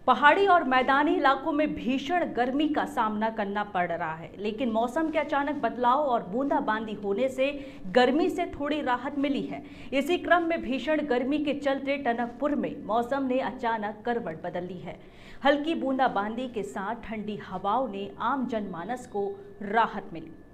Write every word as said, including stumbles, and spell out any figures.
पहाड़ी और मैदानी इलाकों में भीषण गर्मी का सामना करना पड़ रहा है, लेकिन मौसम के अचानक बदलाव और बूंदाबांदी होने से गर्मी से थोड़ी राहत मिली है। इसी क्रम में भीषण गर्मी के चलते टनकपुर में मौसम ने अचानक करवट बदल ली है। हल्की बूंदाबांदी के साथ ठंडी हवाओं ने आम जनमानस को राहत मिली।